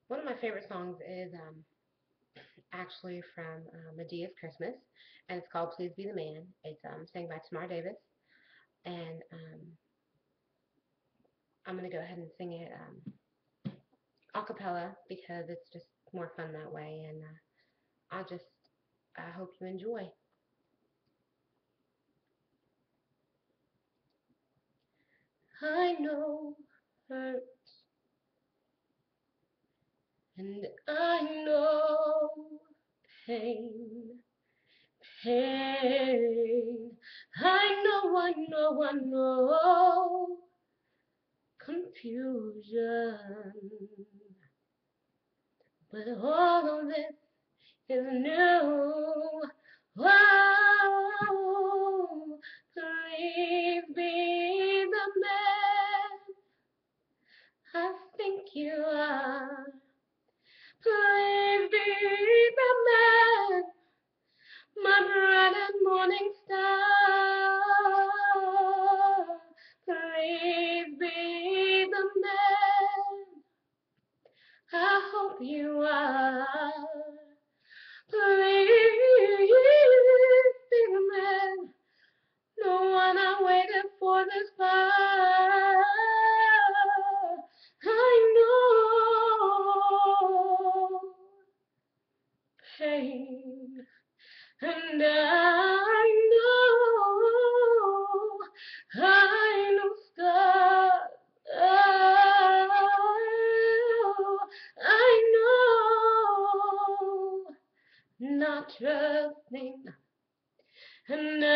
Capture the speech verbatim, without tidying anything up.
One of my favorite songs is um, actually from uh, Medea's Christmas, and it's called Please Be the Man. It's um, sang by Tamar Davis, and um, I'm going to go ahead and sing it um, a cappella because it's just more fun that way, and uh, I'll just, I hope you enjoy. I know hurt, and I know pain. Pain. I know, I know, I know confusion. But all of this is new. Oh, please be the man I think you are. Please be the man, my bright and morning star. Please be the man I hope you are. Please be the man, the one I waited for this far. I know pain, and I know, I know scars. Oh, I know not trusting, and